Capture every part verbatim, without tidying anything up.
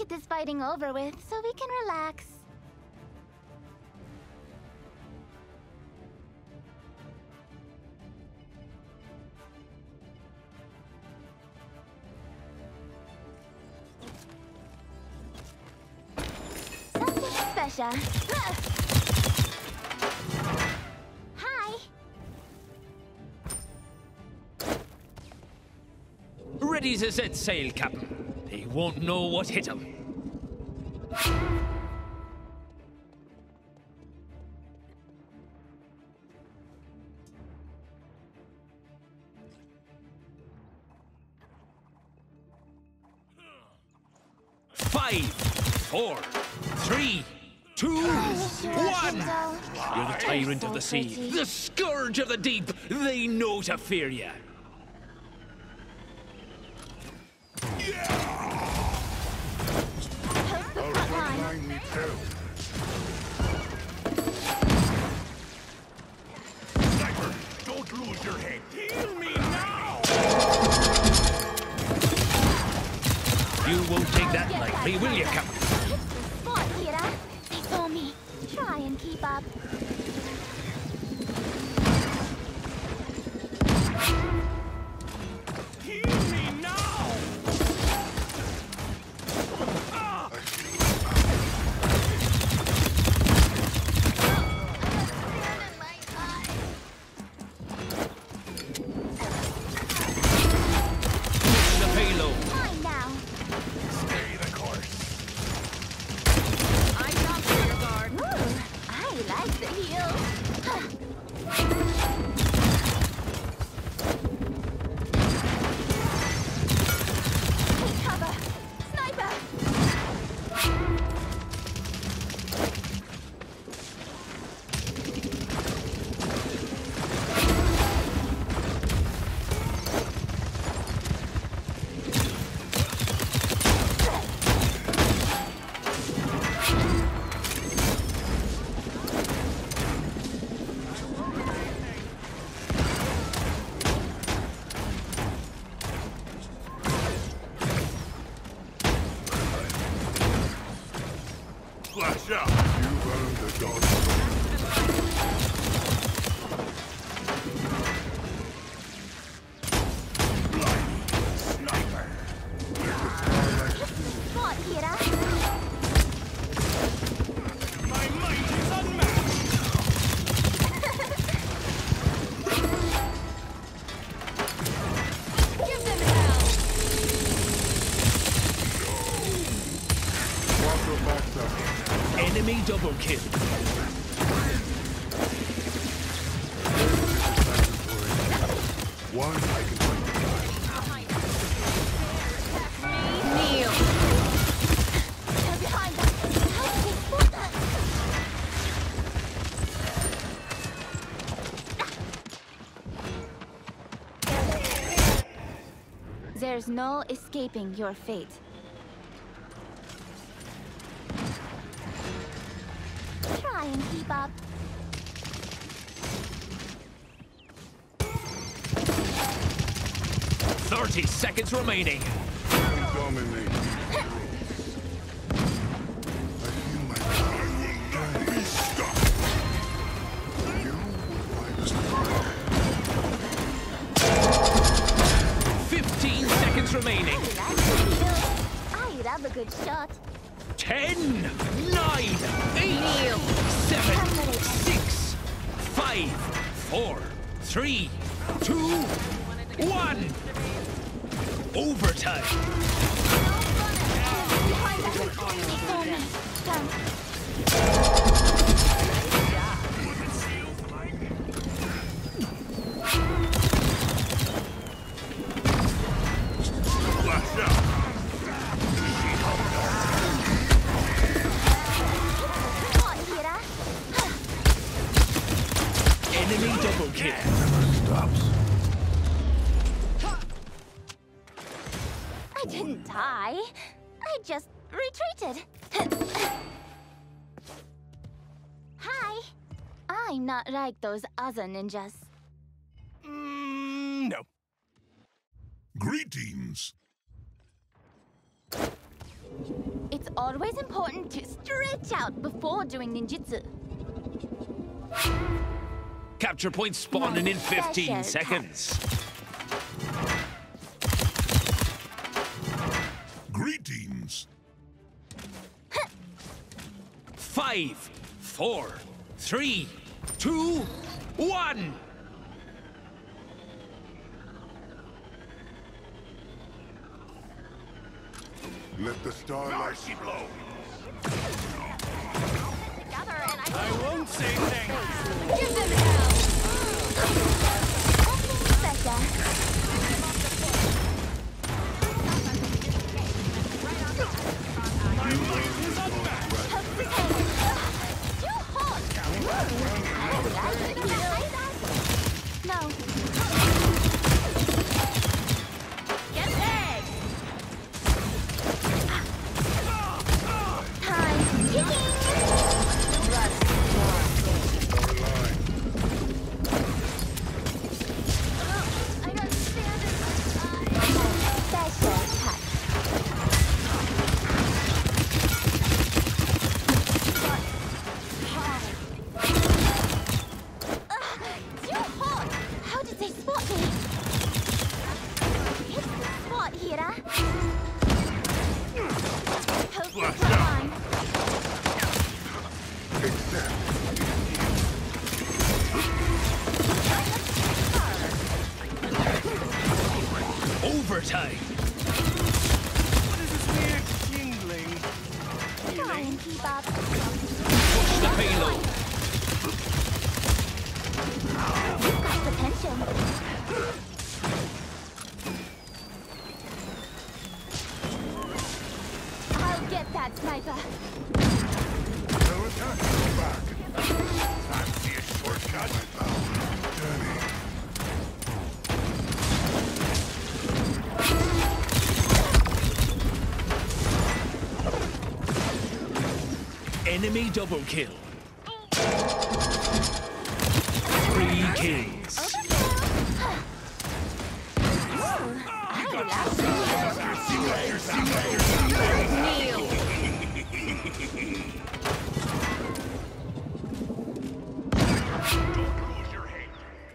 this fighting over with so we can relax. Something special. Hi. Ready to set sail, Captain. They won't know what hit them. Five, four, three, two, one! You're the tyrant of the sea, the scourge of the deep. They know to fear you. Sniper, don't lose your head. Heal me now! You won't take that lightly, will you, Captain? It's the spot, Kira. They saw me. Try and keep up. Heal me now! The payload. Mine now. Stay the course. I'm not for your guard. Ooh, I like the heel. Take cover. Sniper. Flash out. You've earned the dog. Sniper. Spot, Kira. My might is unmatched. Give them hell. Walk your back down. Enemy double kill. One, I can fight the guy. Kneel. They're behind us. How did they spot us? There's no escaping your fate. Try and keep up. Thirty seconds remaining. Dominate. I feel my power will not be stopped. You Fifteen seconds remaining. I love a good shot. Ten, nine, eight, seven, six, five, four, three, two, one. Overtime. Behind us. They saw me. Come. flash out. Come on, Kira. Enemy double kill. Stops. I didn't die. I just retreated. Hi. I'm not like those other ninjas. Mm, no. Greetings. It's always important to stretch out before doing ninjutsu. Capture point spawning in fifteen Special seconds. Greetings. Five, four, three, two, one. Let the starlight blow. Together and I I won't say thanks. give them hell. Special. Too hot. No. Get back. Time ticking. I don't stand it. Special touch. Too hot! How did they spot me? Hit the spot, Hira. Hope this time. Overtime. What is this weird tingling? Try and keep up. Push the payload. You've got the tension. I'll get that sniper. No attack. Back. Fancy a shortcut? Journey. Enemy double kill. Three kills. Kneel. Don't lose your head.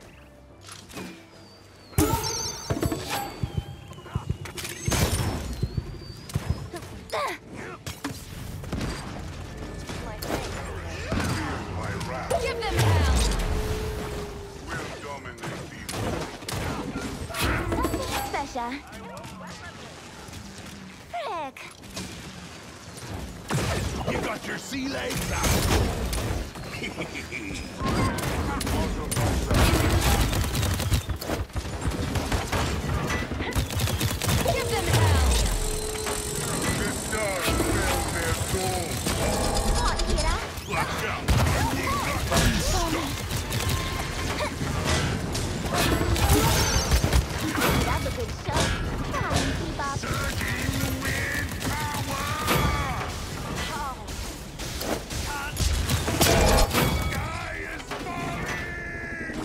My wrath Give them hell. will dominate these. Something special. Frick. You got your sea legs out. Give them hell. The stars fell their soul. Spot, Hira. Watch out. That's a good show. Try and keep up. Surging wind power. Sky is falling.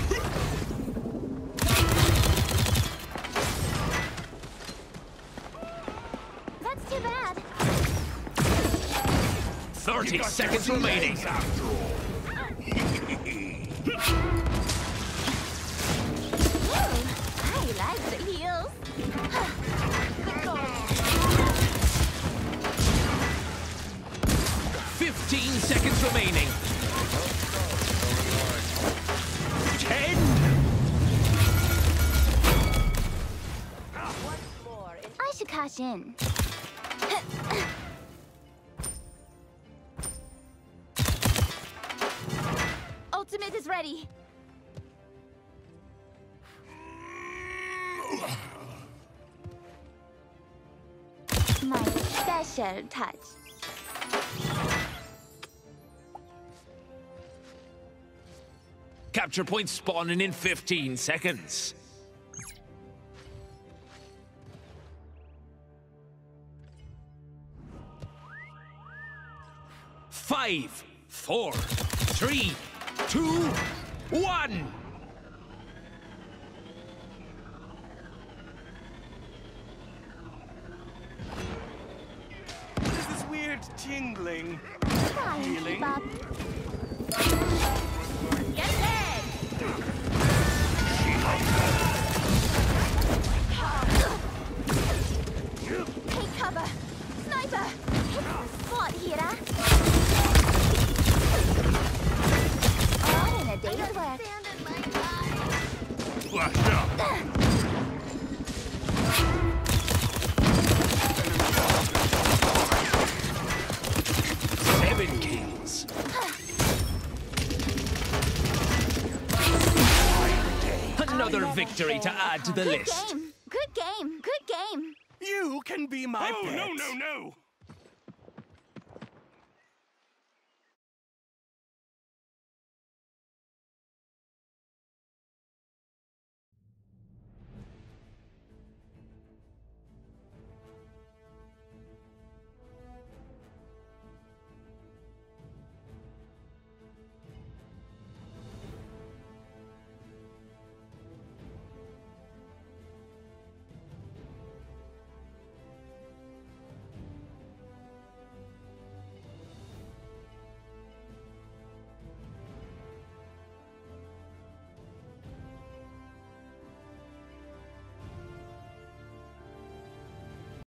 That's too bad. Thirty You got seconds your sea remaining. legs after all. Ooh, I like the heels. Fifteen seconds remaining. Ten. I should cash in. Ultimate is ready. My special touch. Capture point spawning in fifteen seconds. Five, four, three, two, one. What is this tingling. Try and Healing. keep up. Get dead! Take cover! Sniper! Hit the spot, Hira! Oh, in a day's work. Flash out. Seven kills. Another victory to add to the Good list. game! Good game! Good game! You can be my Oh, pet. no, no, no.